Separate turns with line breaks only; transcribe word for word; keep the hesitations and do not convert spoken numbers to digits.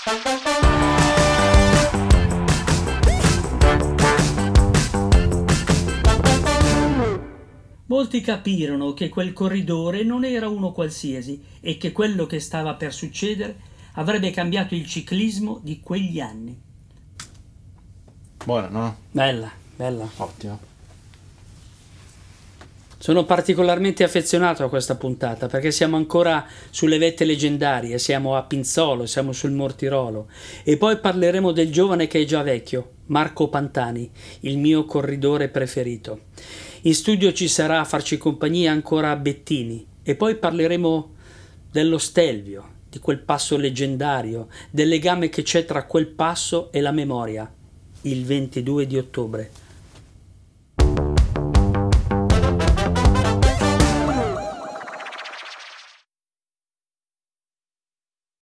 Molti capirono che quel corridore non era uno qualsiasi e che quello che stava per succedere avrebbe cambiato il ciclismo di quegli anni.
Buona, no?
Bella, bella.
Ottimo.
Sono particolarmente affezionato a questa puntata perché siamo ancora sulle vette leggendarie, siamo a Pinzolo, siamo sul Mortirolo e poi parleremo del giovane che è già vecchio, Marco Pantani, il mio corridore preferito. In studio ci sarà a farci compagnia ancora Bettini e poi parleremo dello Stelvio, di quel passo leggendario, del legame che c'è tra quel passo e la memoria, il ventidue di ottobre.